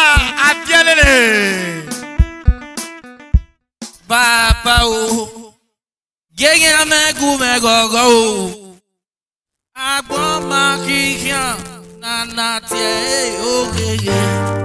Abielele. Papa o. Gege me gume gogo. Agbo makikia na na tie o gege.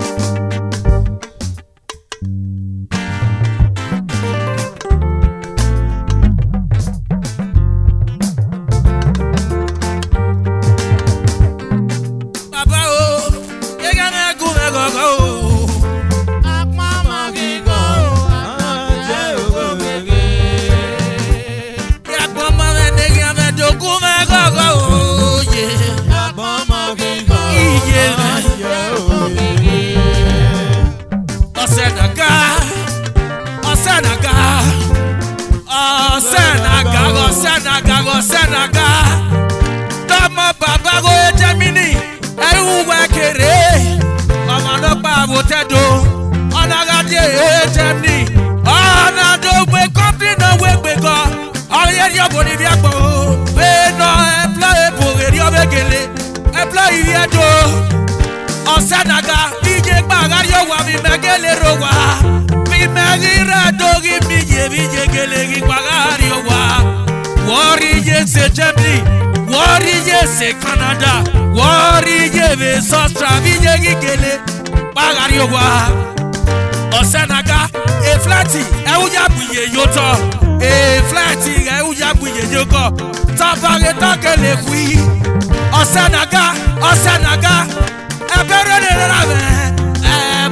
Senaga, Dama Baba go Gemini, Ewu Wakere, Amano Babo Tedo, Onagadi Gemini, Anado we company no we go, Aria Bolivia go, we no employ Bogerio Begele, employ Yedo, Senaga, Vije Bagario Wami Megele Rowa, Mi Megira Dogi Vije Gelegi Bagario Wa. Warriors Germany, Warriors Canada, Warriors Australia, Gigele, Bagariowa, Osenaga, a flatty, Euyabuye Yoto, a flatty, Euyabuye Yoko, Tabaretaka Lequi, Osenaga, a better a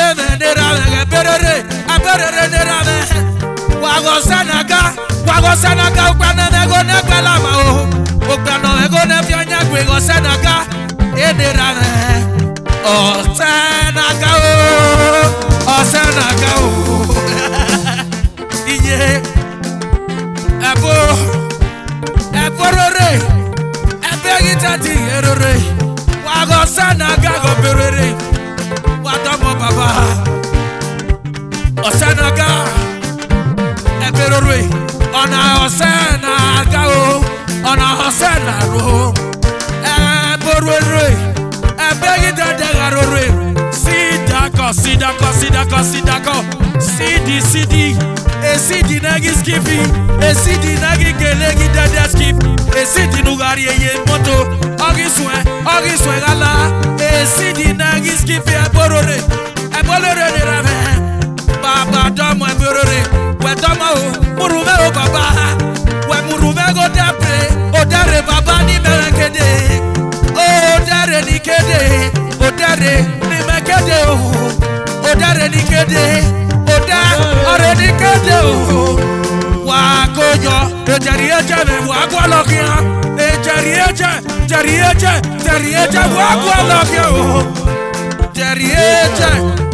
Wagosanaga, Uganago Nebelama, Uganago Nebiana, Wagosanaga, Edirane, Osenaga, Iye, Eborore, Ebegitati, Erore, Wagosanaga, Berere, Wadamo Baba, Osenaga. Ona Hosena Gao, Ona Hosena Ro, Borore, Begida Degarore, Sidako, CD, a CD Nagi Skippy, a CD Nagi Gelegi Dada Skip, a CD Nugari Moto, Auguswe Gala, a CD Nagi Skippy, a Borore, de Rame, Baba Damo, a Borore. Wedama murume o baba, we murume go dapre, o dare baba ni merekede, o dare ni kede, o dare ni mekede o dare ni kede, o dare ni kede o. Wa koyo, e jarieje me wa gwalokia, e jarieje wa gwalokia o. Jarieje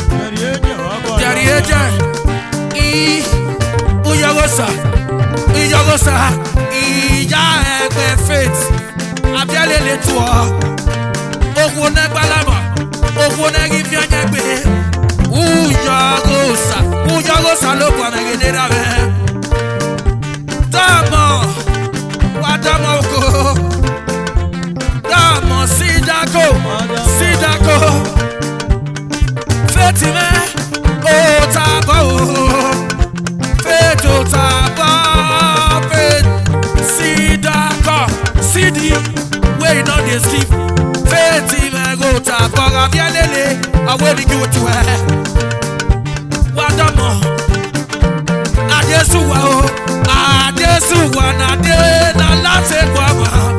Iyagosa, iya egbe faith. Abialele tuo. Owo na gbalama, owo na gifi anyagbe. Uyagosa lo kwa na gedera be. Damo, wadamo ko. Damo sidako. Faith me, o tabo. CD, where not the sleep. Faith, I go to Pagabialele, I will go to her. What the more? Adesuwa, na lase guava.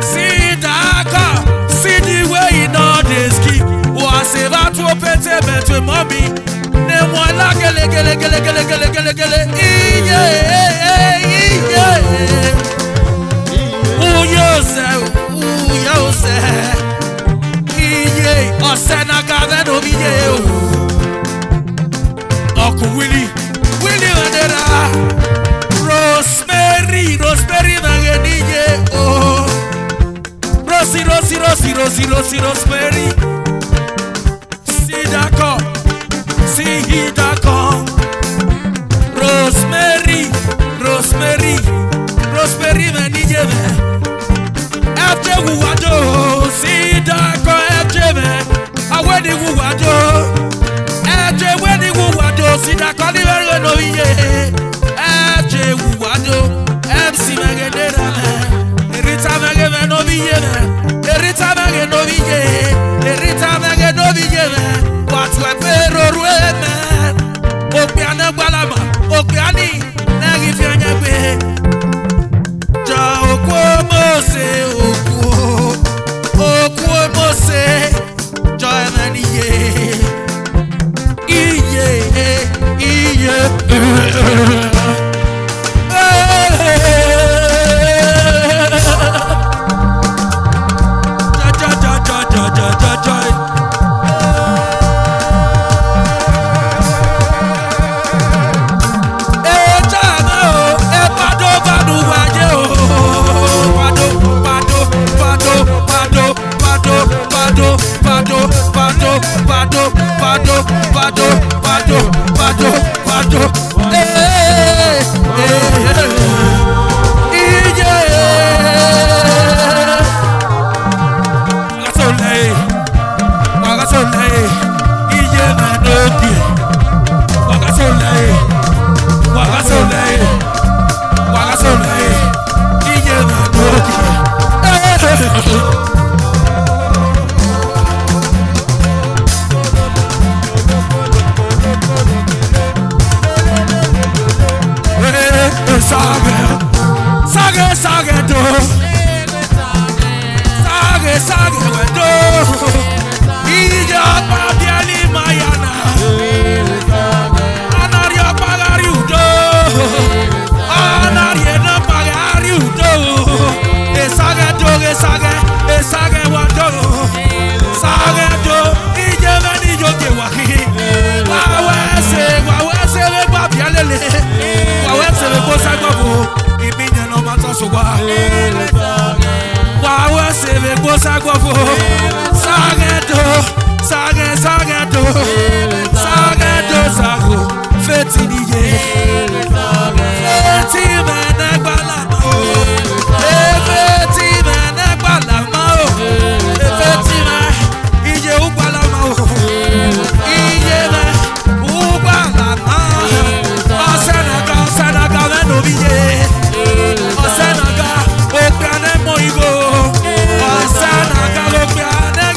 CD, where you know the ski. Was about to pete better, mommy. Name one like gele. Uyose, iye, Osenaga veno biye o. Oku Willie Vandera, Rosemary nangeniye o. Rosemary, Sidako, Rosemary veniye me. After who I do, see that go after me. I went to who I do. Osana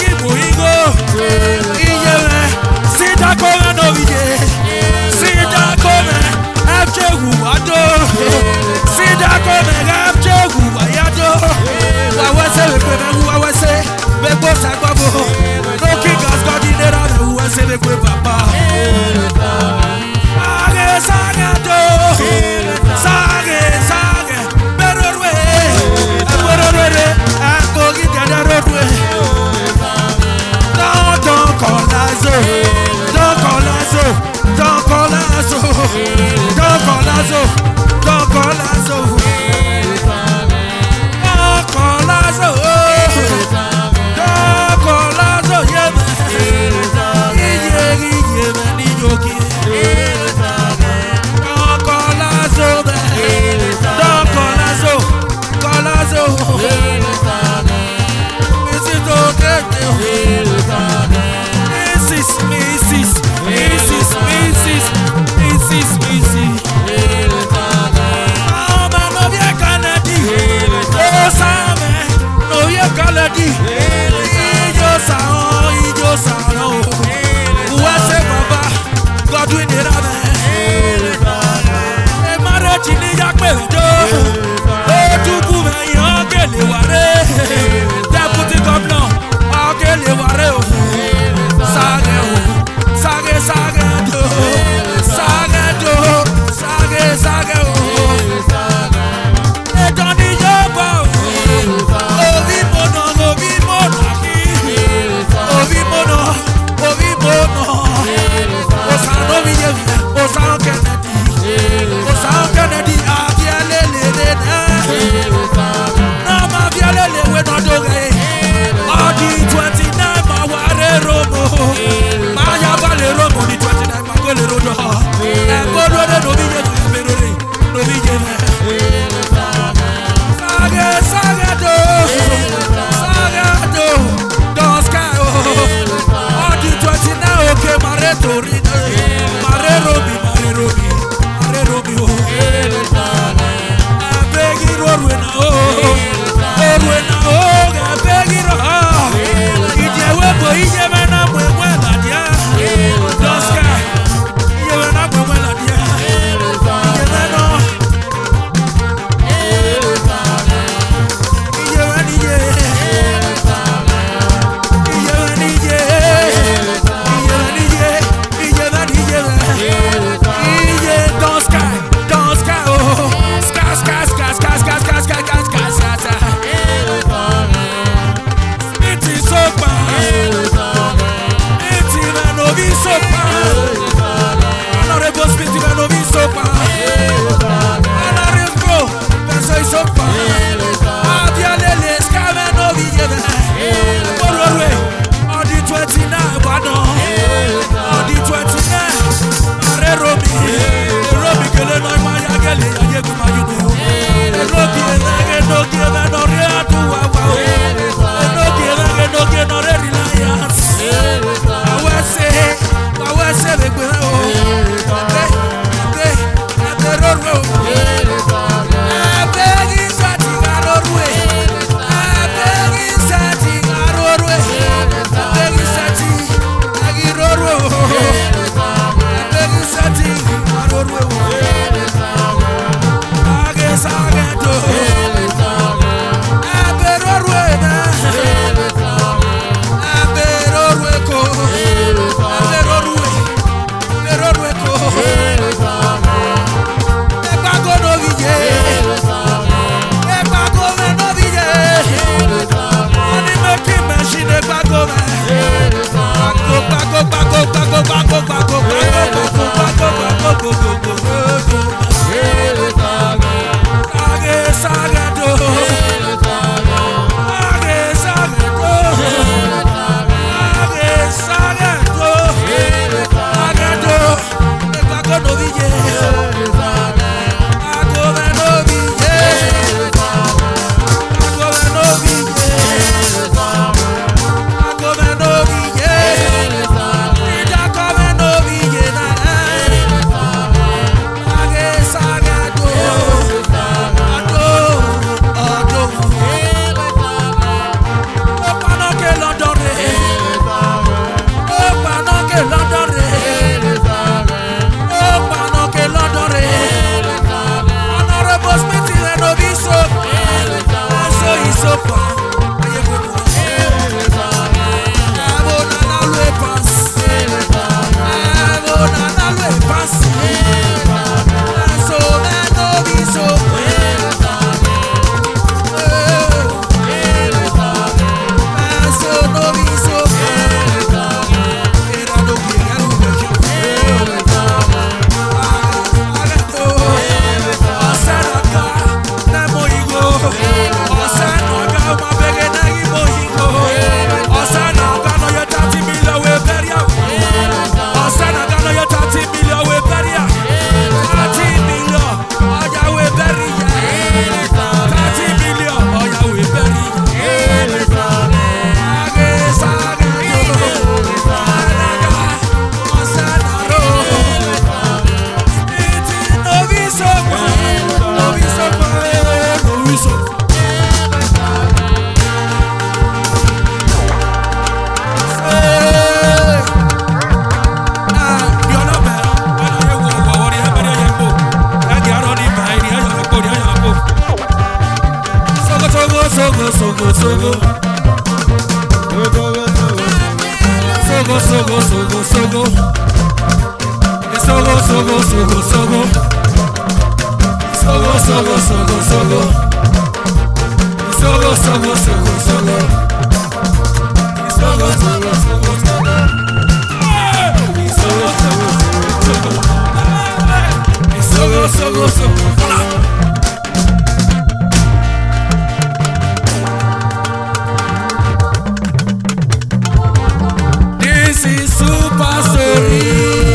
This is Super Story.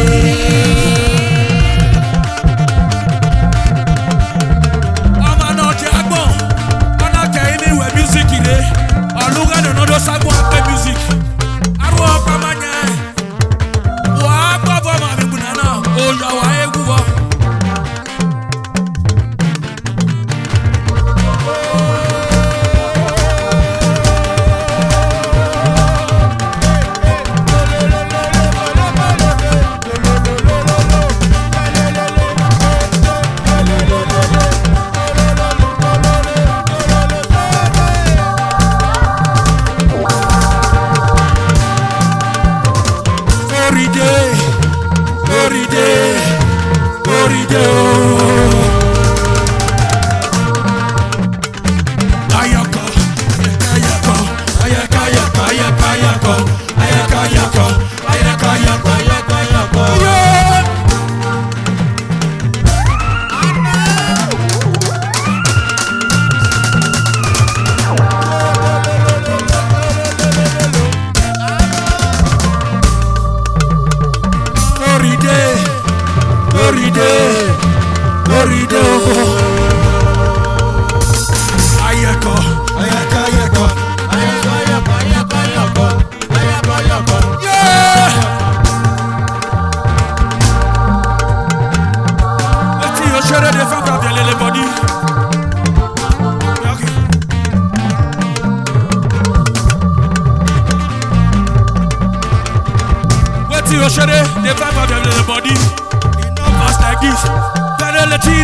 They fight for the body. It not pass like this. Better let it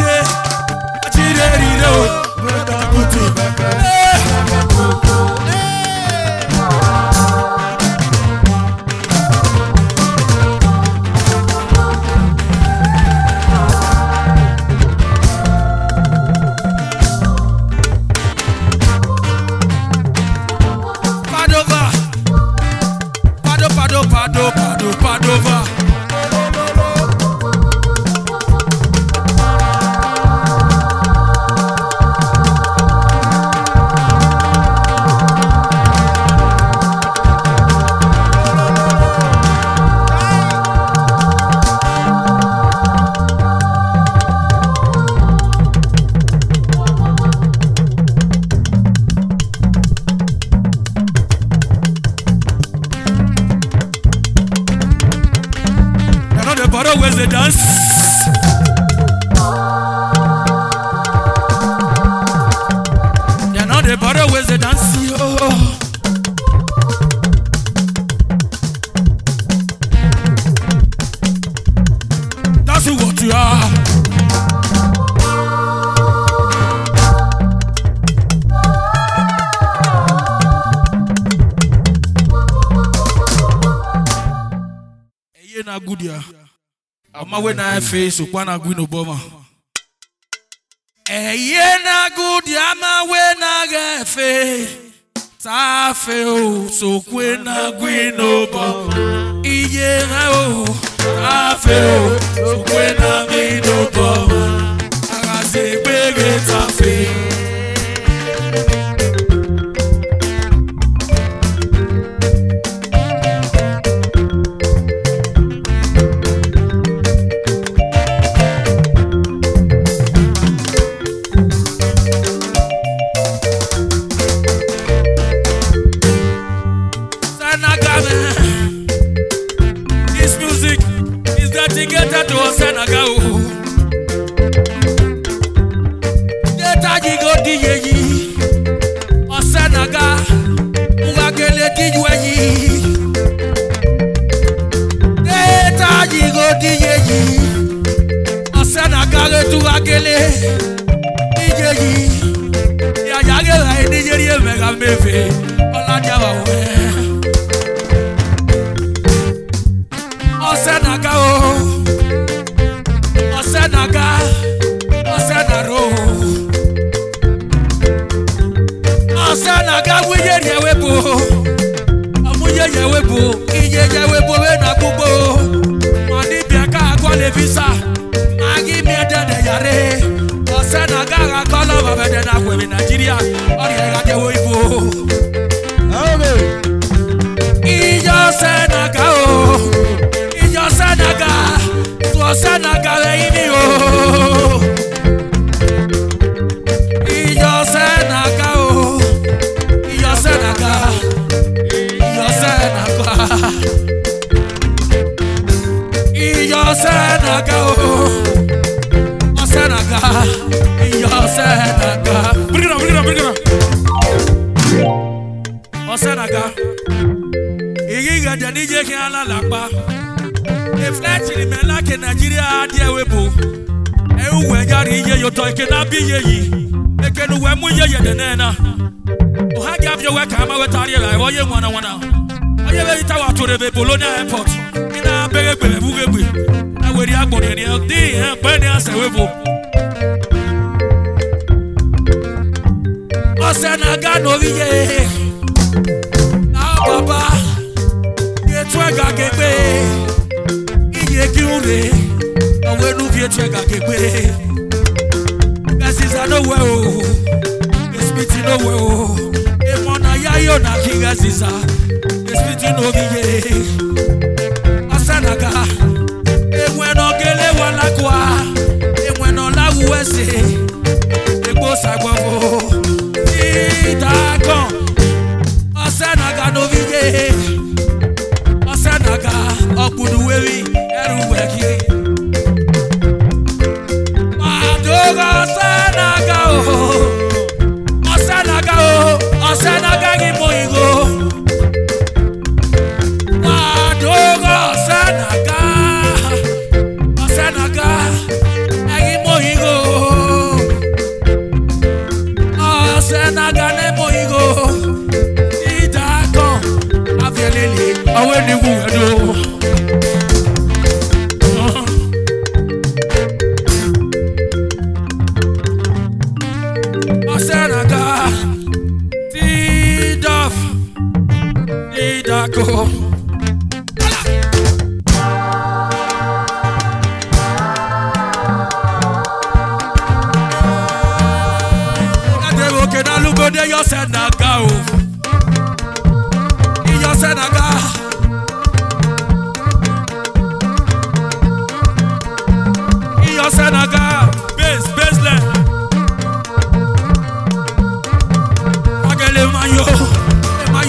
Padova. borrow where's the dance. The borrow where's the dance. That's what you are. Eye na good ya. Ama we na face ukwana gwino boma. Eye na good ya ma we na gefe safe o so kwe na gwino bo iye na o safe o so kwe na gwino bo aga se gbege safe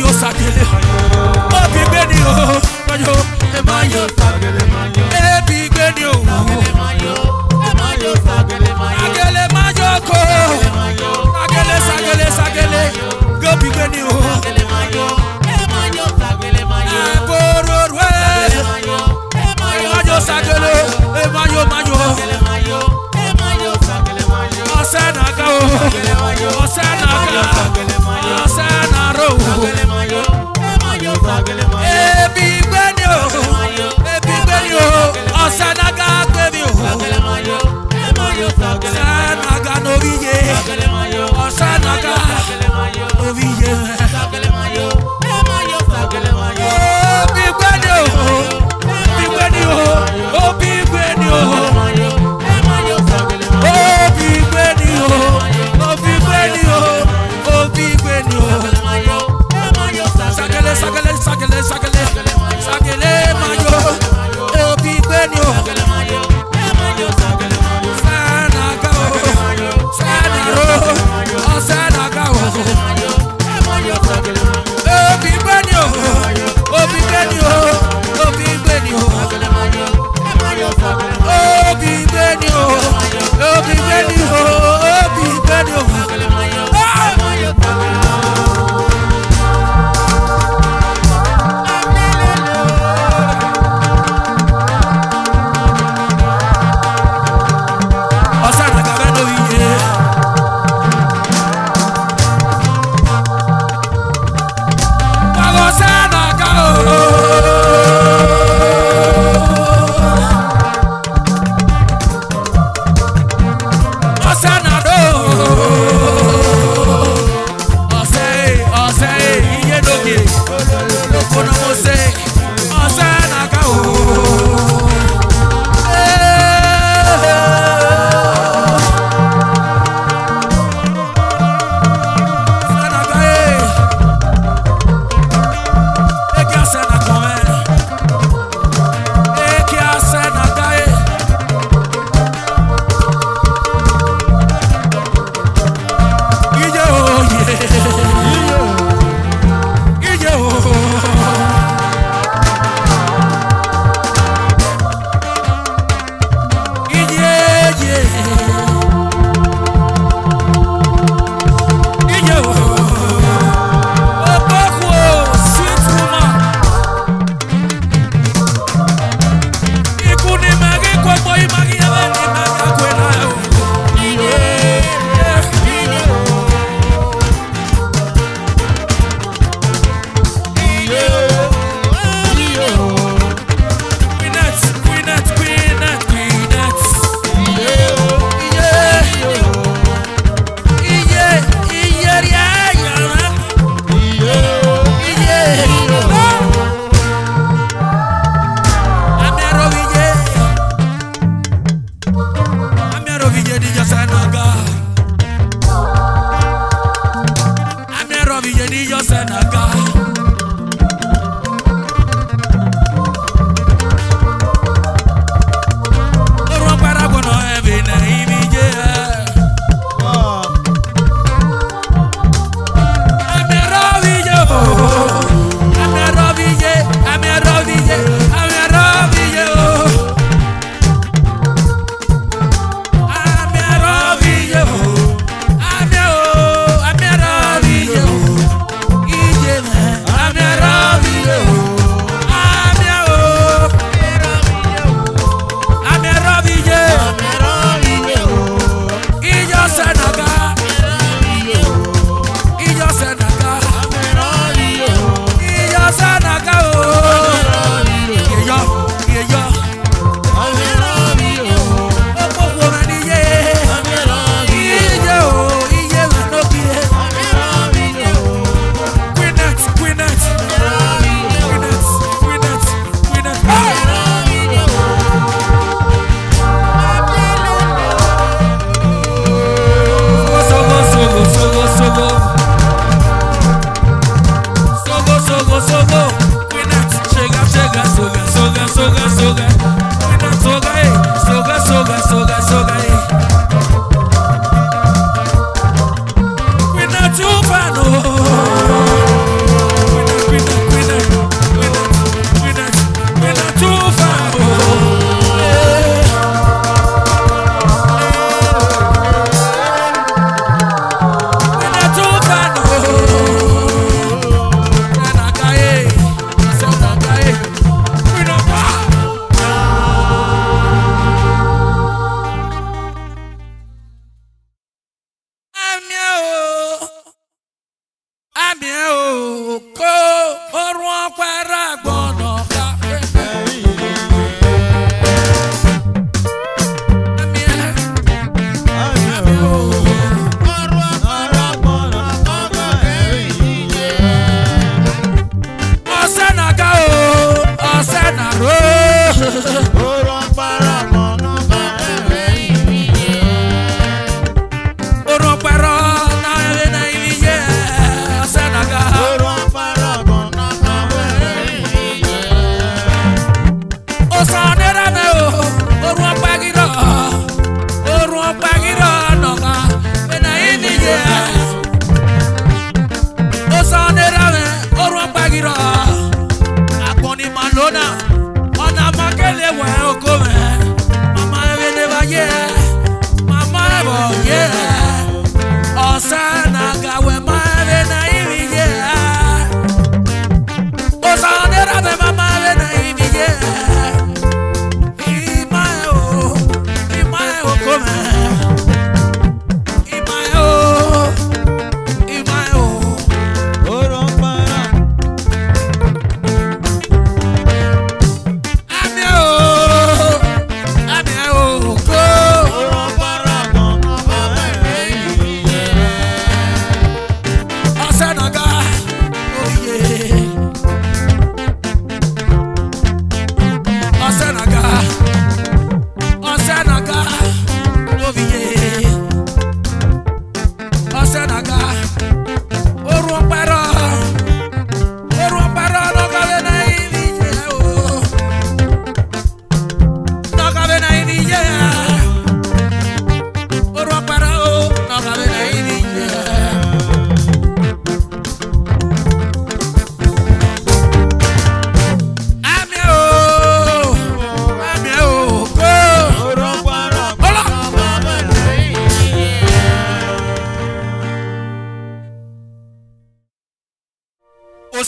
Mayo,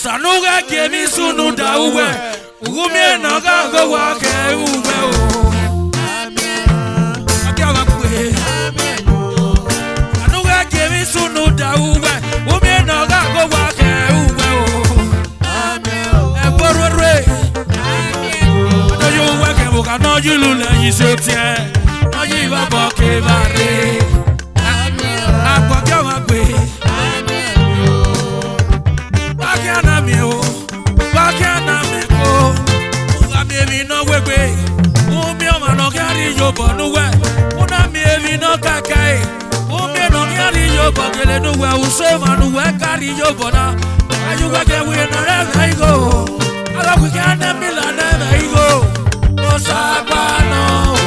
Osanuga kemi sunu da uwe. Umie naga go wake uwe o. Akiawa kwe. Osanuga kemi sunu da uwe. Umie naga go wake uwe o. Eborore. Ado yo wake buka no yulu le yisotie. No yiwa boke bare. Akiawa kwe. Bakiana mi o. Bakiana mi ko. Baby no webe, umi oma no carry yo bonuwe. Una mi evi no kakai, umi no carry yo bogele nuwe. Use manuwe carry yo bona. Ayu wake we no never go. Ala we can never go. Osabano.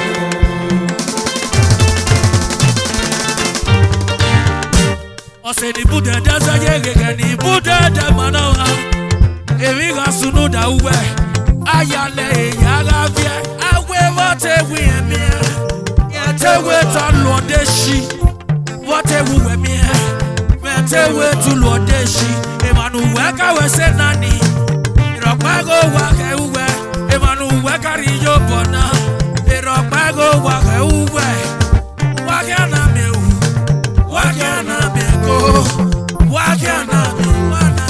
Ose ni bude daza yege ni bude da manoa. Evi gasunu da uwe. Ayale yaga vie awe wote we me yete we to lode shi wote we me yete we to lode shi emanu we ka we se nani iropa go wa ke uwe emanu we kari yo bona iropa go wa ke uwe wa ke na me u wa ke na me go wa ke na me wa na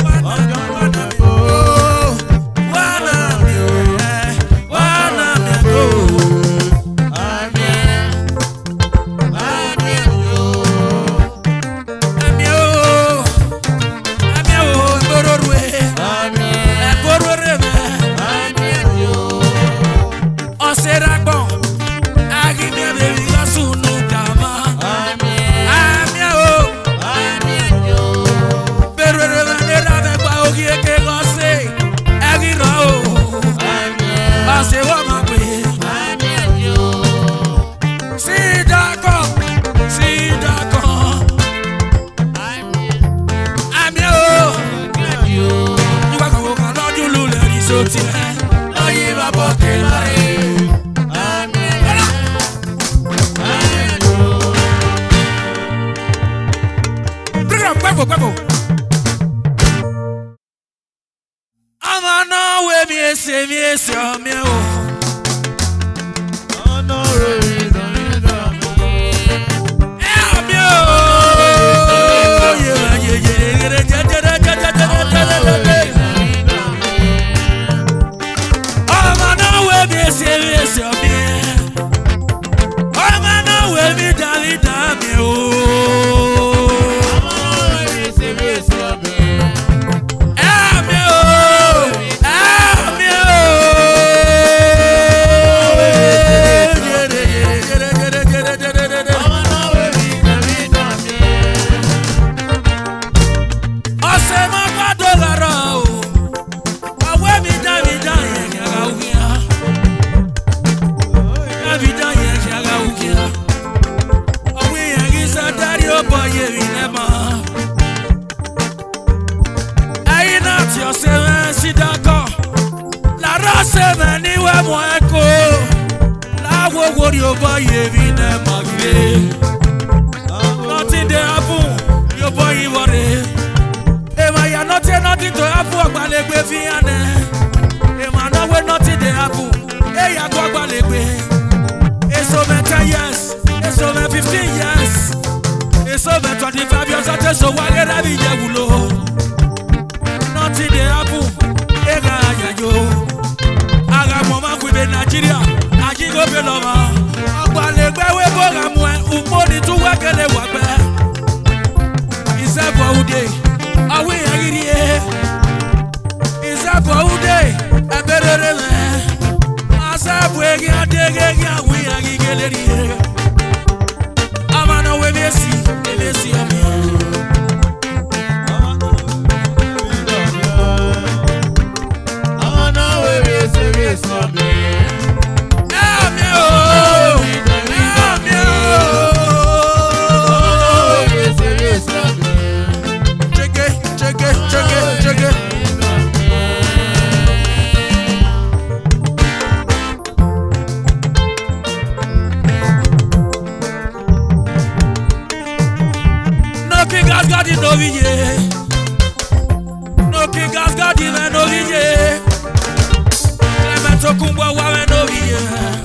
nothing they happen, your boy you worry. Ema ya nothing to happen, agbalegbe fiane. Ema no way nothing they happen, e ya go agbalegbe. It's over 10 years, it's over 15 years, it's over 25 years. I tell so why get I be wulo. Nothing they happen, e ga ya yo. Aga mama kwe be Nigeria, aji go be loma. Agbalegbe we go ga mu e, umoni tu wa kele wa pe. Isebo ude, awi agiri e. Isebo ude, eberere me. Asabu egi adege egi awi agigele ri e. Amana we mesi ami. No king kumbo wawe no viye.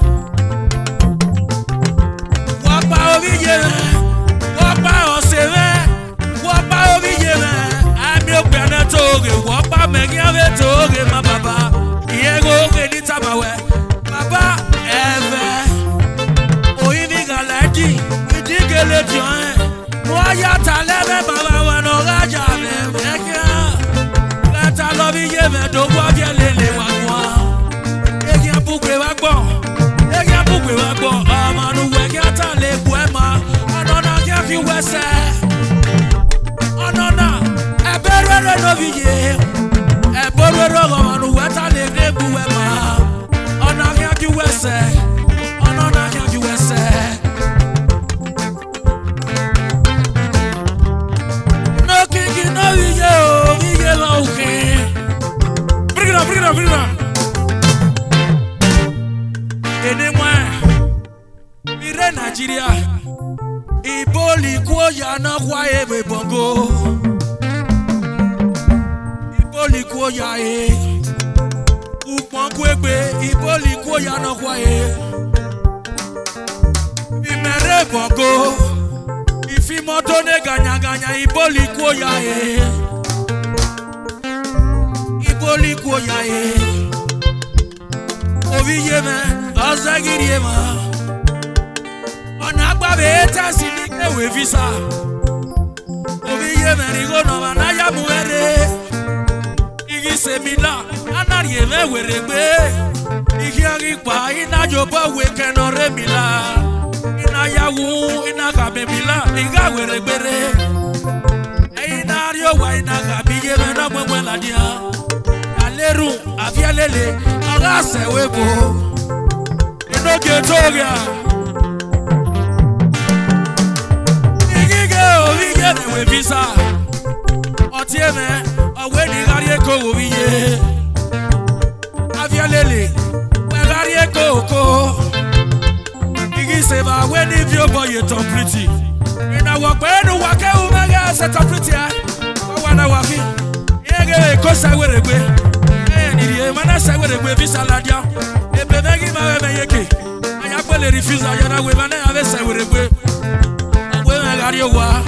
Wapa oviye, wapa oseve, wapa oviye. Ami okpene toge, wapa megiave toge ma baba. Yego ke ni tabawe, baba eve. Oyivi galadi, idigele join. Moya talebe baba wano raja me mekia. Gata lobi yeve do wa bielele wa kwa. Egia bugwe wa gbo, egia bugwe wa gbo. Amanu we gata le buema, anona kia ki wese. Anona eberwe no viye, eberwe no amanu we ta le buema. Anona kia ki wese, anona kia ki wese. Bring it on. Mire Nigeria, Iboli Kwoya na kwae we bongo. Iboli Kwoya Upon kwebe, Iboli Kwoya na kwae. Imere bongo, ifimoto ne ganya Iboli Kwoya Iboli Kwoya Oviye me, azagiriye ma. Onagba beta sinike we visa. Oviye me rigo no manaya muere. Igi semila, anariye me weregbe. Igi agikpa ina joba we kenore mila. Ina yawu ina kabemila, iga weregbere. Ina rio wa ina kabiye me na mwe la dia. Aleru avialele agase webo ino getoria igige oviye me we visa otieme awe ni garie ko oviye avialele we garie ko igise ba we ni vio boy to pretty ina wo pe nu wa ke u mega se to pretty wa na wa ki yege ko sa weregbe mana say we dey visa ladia e be megi ma we yeke aya pe le refuse aya na we mana ave say we regbe we me gari owa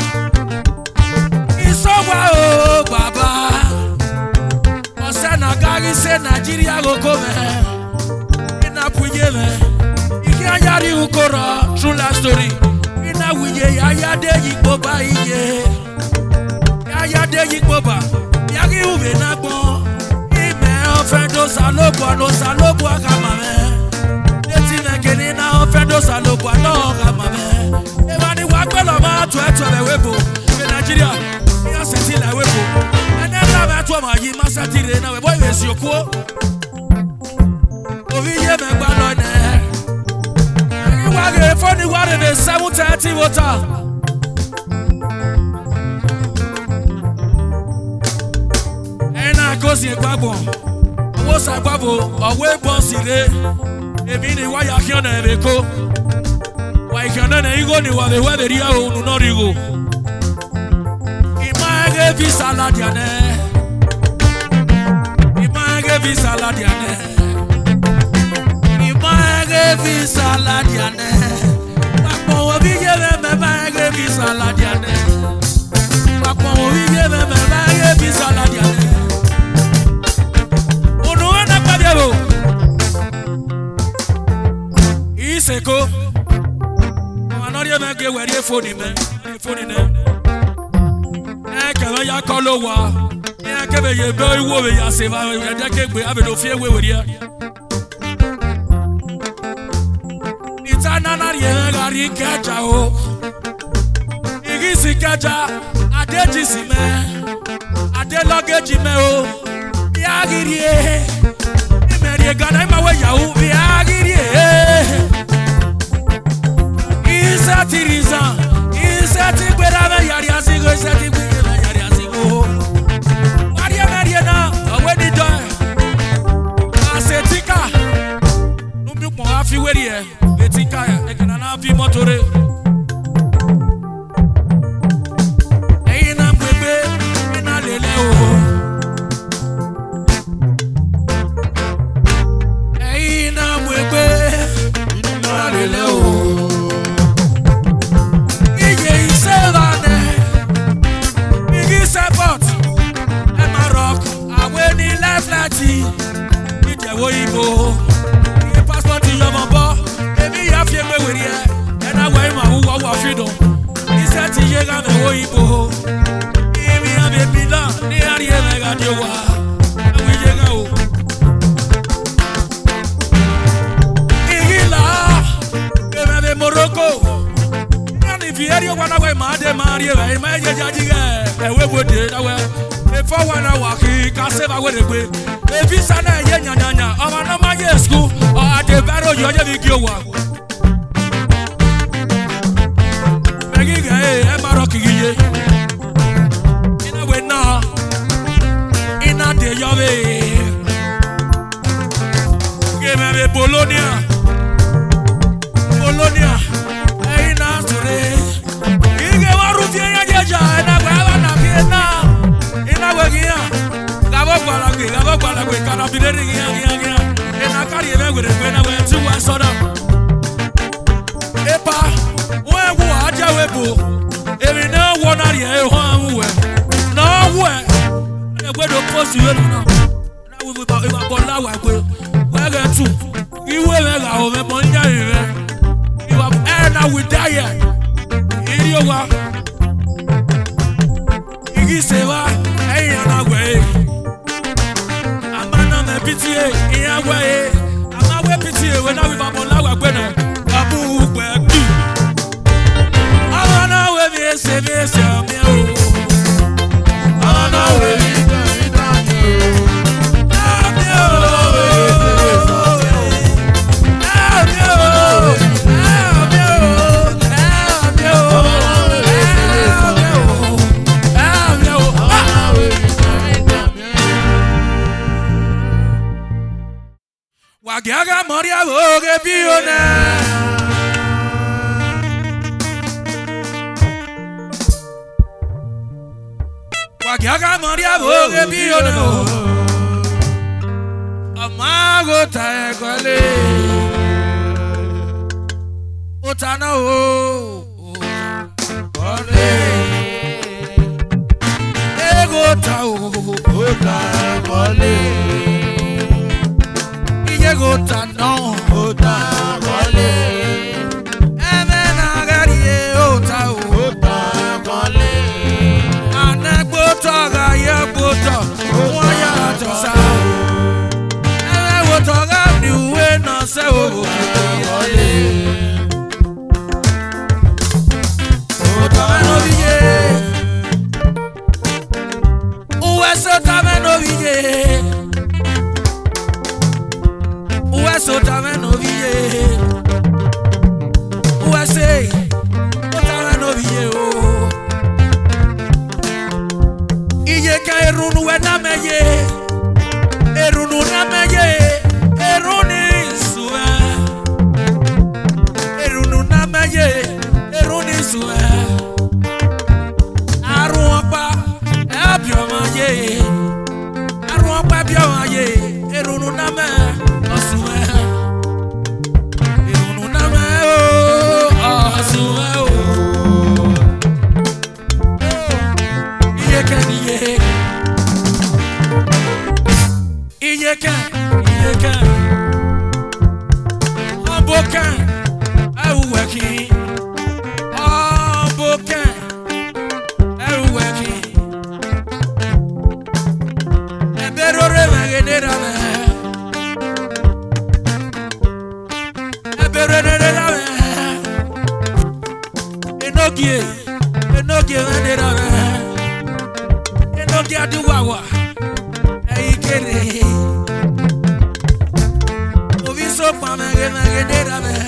isowa o baba o se na gari se Nigeria go come ina puye me iki aya ri ukoro true life story ina wiye aya de yipo ba iye aya de yipo ba yagi ube na gbon Ofendo salobo akamame. Eti mekeni na ofendo salobo no akamame. Ewani wagbelo ma to le webo. In Nigeria, ya seti le webo. Enela ma to ma yi ma seti re na we boy we sioko. Oviye me gba lo ne. Iwa ge phone wa re 7:30 water. Ena kosi egbagbo. Wosa babo awe bonsire ebi ni wa ya kiona ebeko wa kiona na igo ni wa be wa beria o nu no rigo image visa la diane image visa la diane papo wo bi ye me image visa la diane papo wo bi ye me image visa la diane. Iseko anori me ge were phone me e ke ya kolo wa e ke be ye be wo be ya se ba e de ke gbe abedo fie we were itana na ye gari keja o igisi keja adeji si me ade luggage me o ya girie imeri gana ma we ya o ya girie Isati gbera me yari asigo isati gbera yari asigo Maria Mariana awe ni do asetika numbi po afi weri e etika e kana na afi motore Eina mbebe ina lele o chido. Isa ti llega me voy po. Y mi abepila ni ariye me gadiowa. We llega o. Igila que me de Morocco. Ni fierio wana we made marie we me jajiga. E we bode na we. E for wana waki ka se ba we de. E visa na ye nyanya. Ama na ma ye school. O ade baro yo je bi wa. Ina we na ina de yove give me Bologna ina sore ige waru tie ya jeja na gwa na piena ina we gia gabo gbala gwe kana bidere gia ina kari me gwe na we tu wa soda epa we wo aja we bo every now one area we no we we do post you no we bola wa gbe we get two iwe me ga o me mo nya ire you are now we die iri wa igi se wa eyan na gwe amana me pitie iyan gwe ama we pitie we na we bola wa gbe na abu gbe se me se me o ana we Wagiaga moria voge piona Wagiaga moria voge piona Amago tae gole Otana o gole Ego ta o ota gole Ego ta no ota gole Emena garie ota ota gole Toga ya bota wanya tosa ewe wotoga ni we no se o tameno biye uwe so tameno biye uwe so tameno biye uwe se tameno biye o Erunu we na meye Erunu na meye Eruni suwe Erunu na meye Eruni suwe Aruapa Ebioma ye Aruapa Ebioma ye Erunu na me Osuwe Erunu na me Osuwe Iye Iyeka Amboka Eweki Amboka Eweki Eberore magedera me Eberore me Enogie magedera me Enogie aduwawa Eikere Oviso pamege magedera me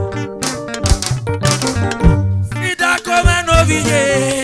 Sida come novie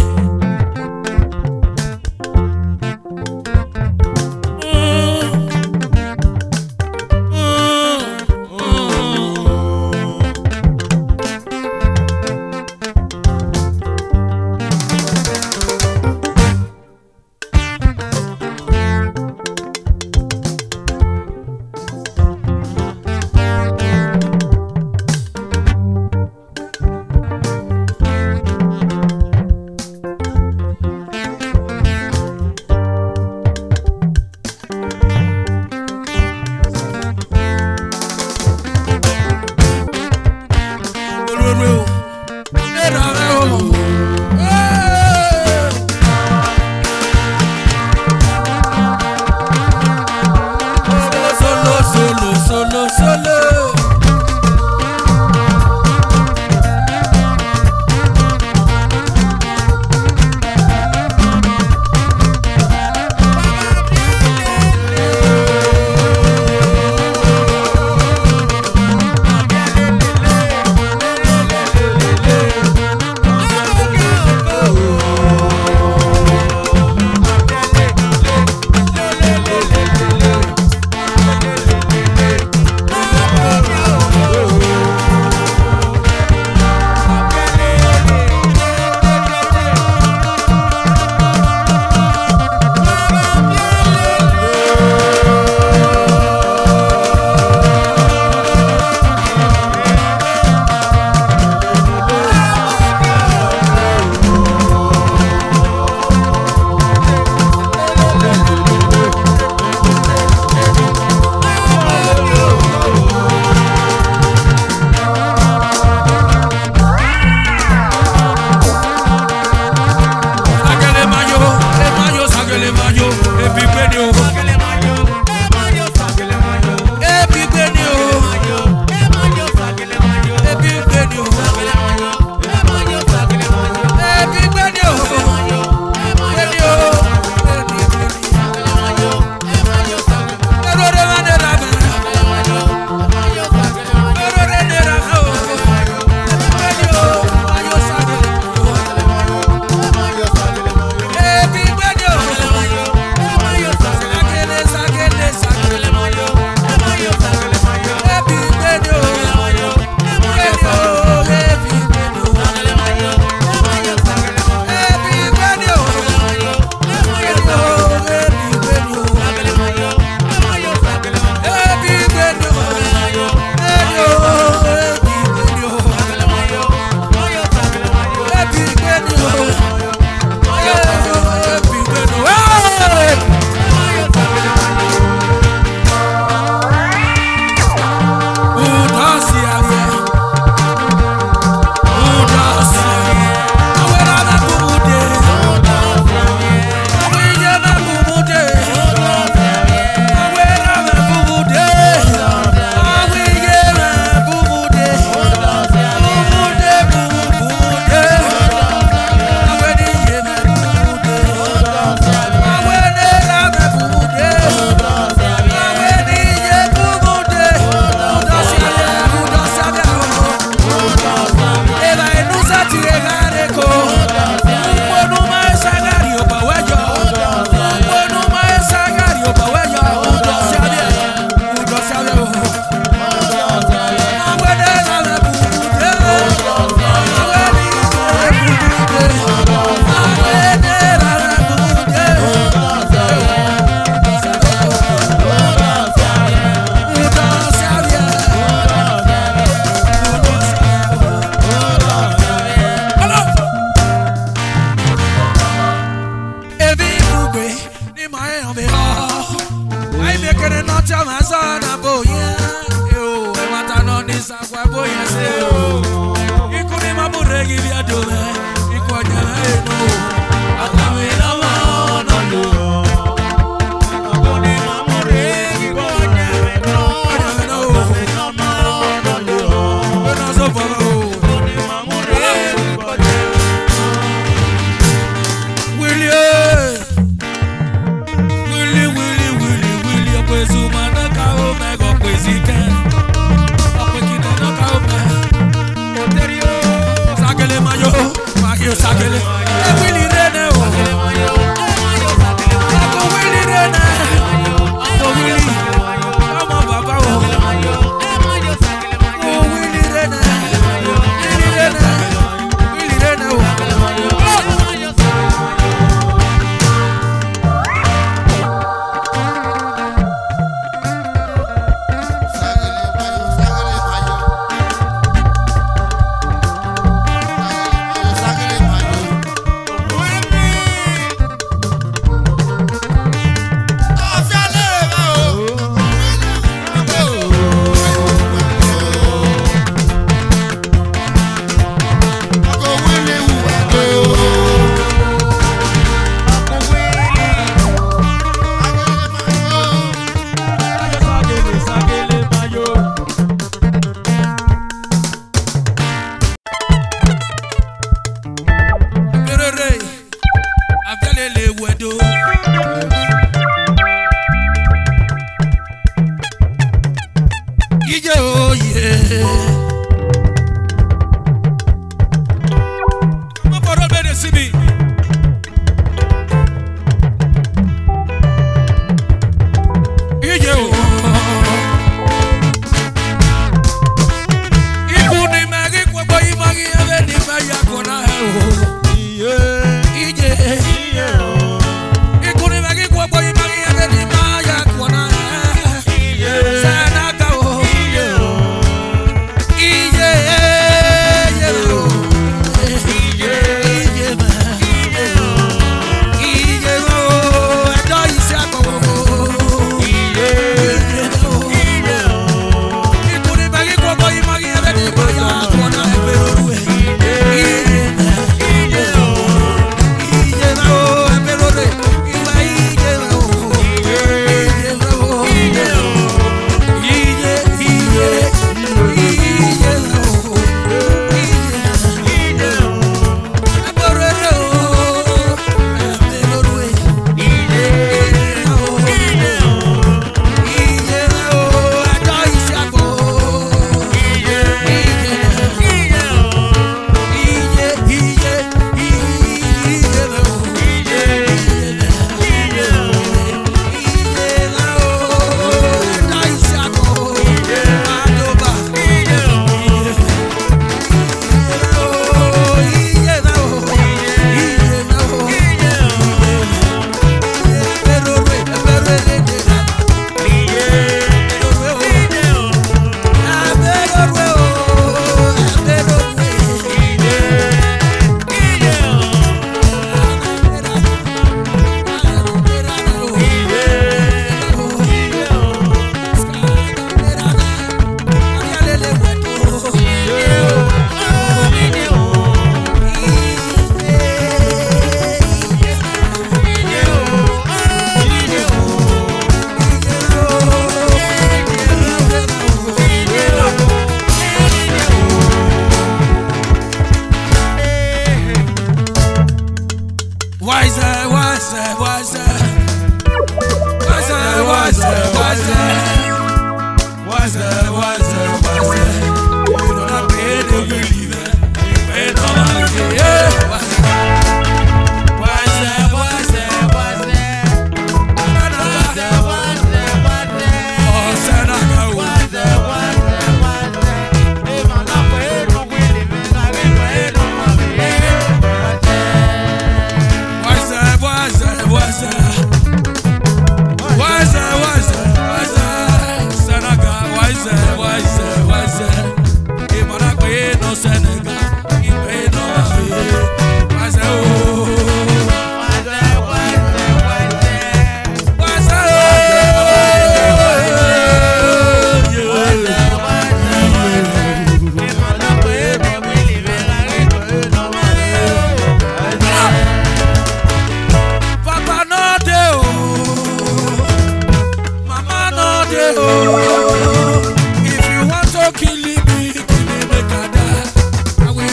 If you want to kill me, make a die. I will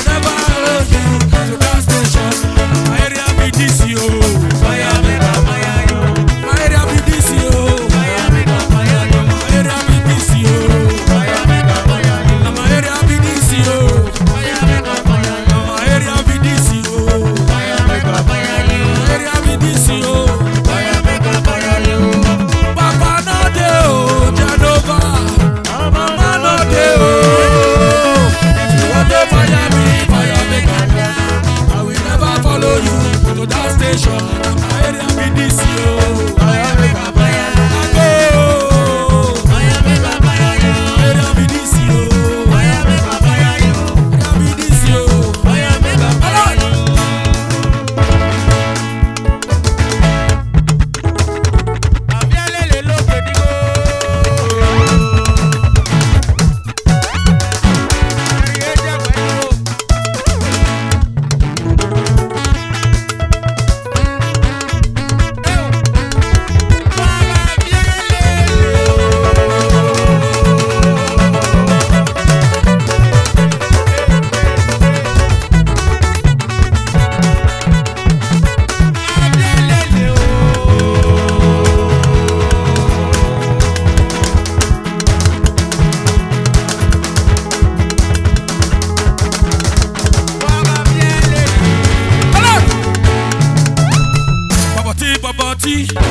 Ski.